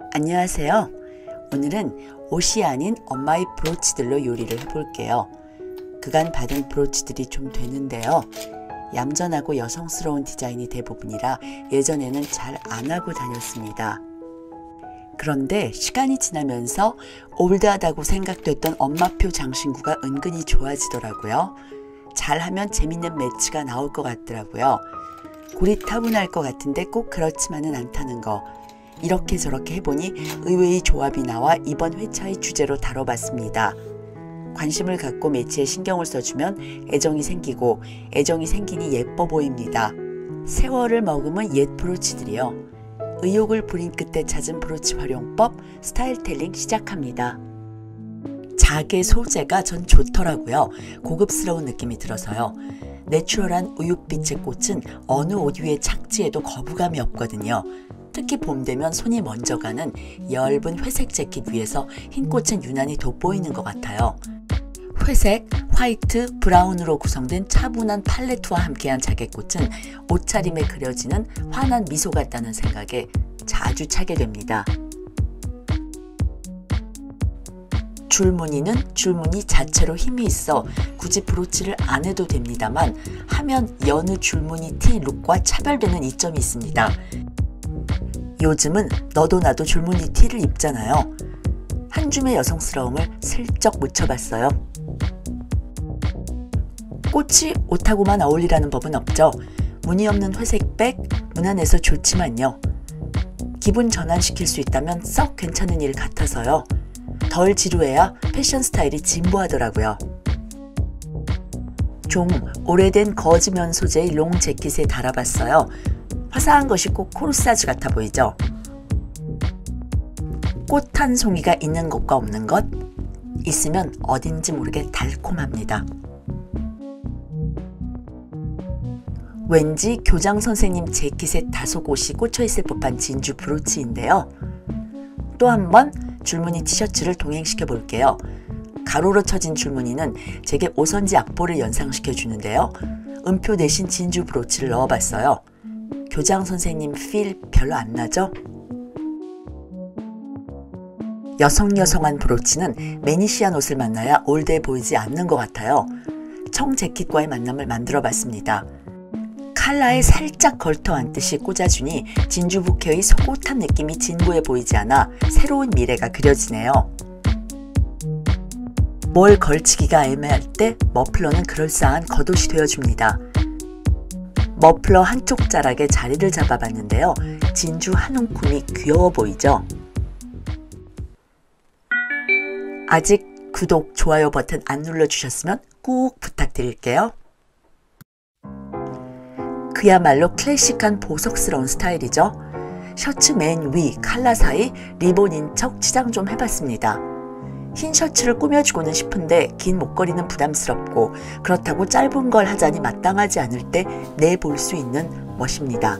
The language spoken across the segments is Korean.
안녕하세요. 오늘은 옷이 아닌 엄마의 브로치들로 요리를 해볼게요. 그간 받은 브로치들이 좀 되는데요. 얌전하고 여성스러운 디자인이 대부분이라 예전에는 잘 안 하고 다녔습니다. 그런데 시간이 지나면서 올드하다고 생각됐던 엄마표 장신구가 은근히 좋아지더라고요. 잘하면 재밌는 매치가 나올 것 같더라고요. 고리타분할 것 같은데 꼭 그렇지만은 않다는 거. 이렇게 저렇게 해보니 의외의 조합이 나와 이번 회차의 주제로 다뤄봤습니다. 관심을 갖고 매치에 신경을 써주면 애정이 생기고 애정이 생기니 예뻐 보입니다. 세월을 머금은 옛 브로치들이요. 의욕을 부린 끝에 찾은 브로치 활용법 스타일텔링 시작합니다. 자개 소재가 전 좋더라고요. 고급스러운 느낌이 들어서요. 내추럴한 우윳빛의 꽃은 어느 옷 위에 착지해도 거부감이 없거든요. 특히 봄 되면 손이 먼저 가는 엷은 회색 재킷 위에서 흰 꽃은 유난히 돋보이는 것 같아요. 회색, 화이트, 브라운으로 구성된 차분한 팔레트와 함께한 자개꽃은 옷차림에 그려지는 환한 미소 같다는 생각에 자주 차게 됩니다. 줄무늬는 줄무늬 자체로 힘이 있어 굳이 브로치를 안 해도 됩니다만 하면 여느 줄무늬 티 룩과 차별되는 이점이 있습니다. 요즘은 너도 나도 줄무늬 티를 입잖아요. 한 줌의 여성스러움을 슬쩍 묻혀봤어요. 꽃이 옷하고만 어울리라는 법은 없죠. 무늬 없는 회색 백 무난해서 좋지만요. 기분 전환시킬 수 있다면 썩 괜찮은 일 같아서요. 덜 지루해야 패션 스타일이 진보하더라고요. 좀 오래된 거즈면 소재의 롱 재킷에 달아봤어요. 화사한 것이 꼭 코르사즈 같아 보이죠? 꽃 한 송이가 있는 것과 없는 것? 있으면 어딘지 모르게 달콤합니다. 왠지 교장 선생님 재킷에 다소 곳이 꽂혀있을 법한 진주 브로치인데요. 또 한 번 줄무늬 티셔츠를 동행시켜 볼게요. 가로로 쳐진 줄무늬는 제게 오선지 악보를 연상시켜 주는데요. 음표 대신 진주 브로치를 넣어봤어요. 교장 선생님 필 별로 안 나죠? 여성한 브로치는 매니시한 옷을 만나야 올드해 보이지 않는 것 같아요. 청 재킷과의 만남을 만들어 봤습니다. 칼라에 살짝 걸터 앉듯이 꽂아주니 진주 부케의 소곳한 느낌이 진보해 보이지 않아 새로운 미래가 그려지네요. 뭘 걸치기가 애매할 때 머플러는 그럴싸한 겉옷이 되어줍니다. 머플러 한쪽 자락에 자리를 잡아봤는데요. 진주 한 움큼이 귀여워 보이죠? 아직 구독, 좋아요 버튼 안 눌러주셨으면 꼭 부탁드릴게요. 그야말로 클래식한 보석스러운 스타일이죠. 셔츠 맨 위 칼라 사이 리본인 척 치장 좀 해봤습니다. 흰 셔츠를 꾸며주고는 싶은데 긴 목걸이는 부담스럽고 그렇다고 짧은 걸 하자니 마땅하지 않을 때 내볼 수 있는 멋입니다.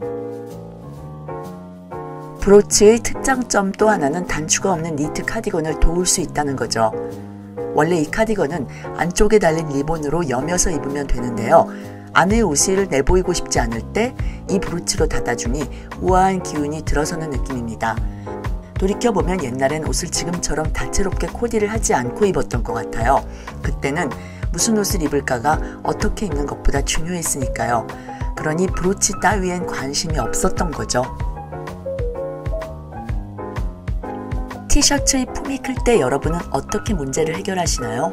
브로치의 특장점 또 하나는 단추가 없는 니트 카디건을 도울 수 있다는 거죠. 원래 이 카디건은 안쪽에 달린 리본으로 여며서 입으면 되는데요. 안의 옷을 내보이고 싶지 않을 때 이 브로치로 닫아주니 우아한 기운이 들어서는 느낌입니다. 돌이켜보면 옛날엔 옷을 지금처럼 다채롭게 코디를 하지 않고 입었던 것 같아요. 그때는 무슨 옷을 입을까가 어떻게 입는 것보다 중요했으니까요. 그러니 브로치 따위엔 관심이 없었던 거죠. 티셔츠의 품이 클 때 여러분은 어떻게 문제를 해결하시나요?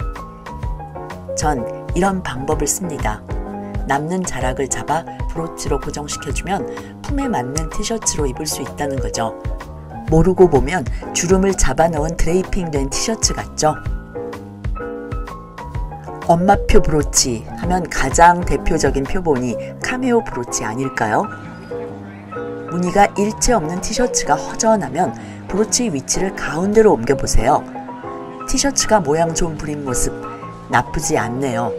전 이런 방법을 씁니다. 남는 자락을 잡아 브로치로 고정시켜주면 품에 맞는 티셔츠로 입을 수 있다는 거죠. 모르고 보면 주름을 잡아넣은 드레이핑된 티셔츠 같죠? 엄마표 브로치 하면 가장 대표적인 표본이 카메오 브로치 아닐까요? 무늬가 일체 없는 티셔츠가 허전하면 브로치의 위치를 가운데로 옮겨보세요. 티셔츠가 모양 좀 부린 모습 나쁘지 않네요.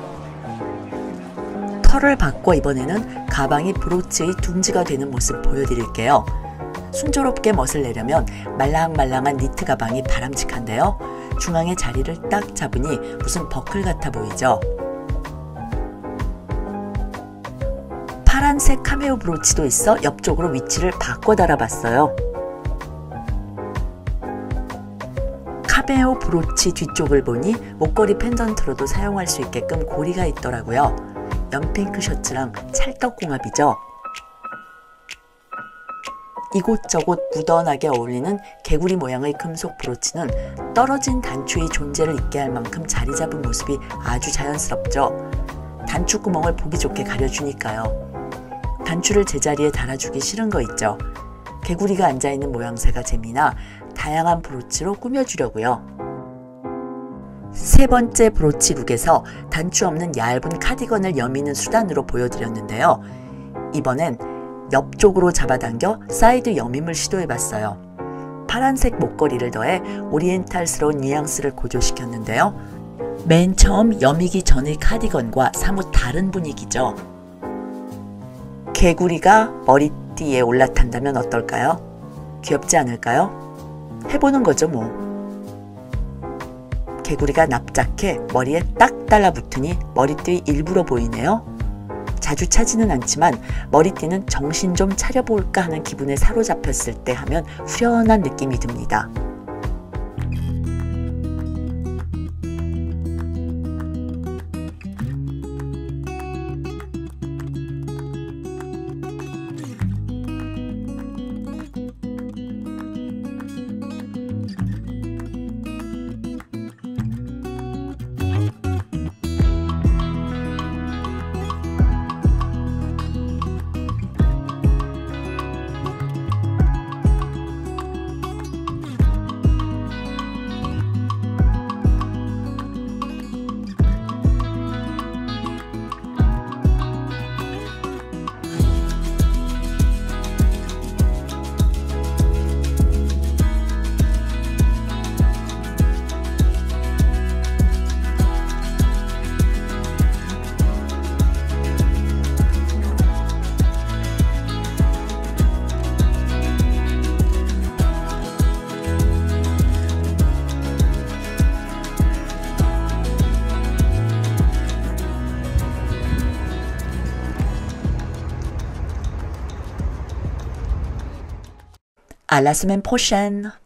털을 바꿔 이번에는 가방이 브로치의 둥지가 되는 모습 보여드릴게요. 순조롭게 멋을 내려면 말랑말랑한 니트 가방이 바람직한데요. 중앙에 자리를 딱 잡으니 무슨 버클 같아 보이죠? 파란색 카메오 브로치도 있어 옆쪽으로 위치를 바꿔 달아봤어요. 카메오 브로치 뒤쪽을 보니 목걸이 펜던트로도 사용할 수 있게끔 고리가 있더라고요. 연핑크 셔츠랑 찰떡궁합이죠. 이곳저곳 묻어나게 어울리는 개구리 모양의 금속 브로치는 떨어진 단추의 존재를 잊게 할 만큼 자리 잡은 모습이 아주 자연스럽죠. 단추 구멍을 보기 좋게 가려주니까요. 단추를 제자리에 달아주기 싫은 거 있죠. 개구리가 앉아있는 모양새가 재미나 다양한 브로치로 꾸며주려고요. 세 번째 브로치 룩에서 단추 없는 얇은 카디건을 여미는 수단으로 보여드렸는데요. 이번엔 옆쪽으로 잡아당겨 사이드 여밈을 시도해봤어요. 파란색 목걸이를 더해 오리엔탈스러운 뉘앙스를 고조시켰는데요. 맨 처음 여미기 전의 카디건과 사뭇 다른 분위기죠. 개구리가 머리띠에 올라탄다면 어떨까요? 귀엽지 않을까요? 해보는 거죠 뭐. 개구리가 납작해 머리에 딱 달라붙으니 머리띠 일부러 보이네요. 자주 차지는 않지만 머리띠는 정신 좀 차려볼까 하는 기분에 사로잡혔을 때 하면 후련한 느낌이 듭니다. À la semaine prochaine!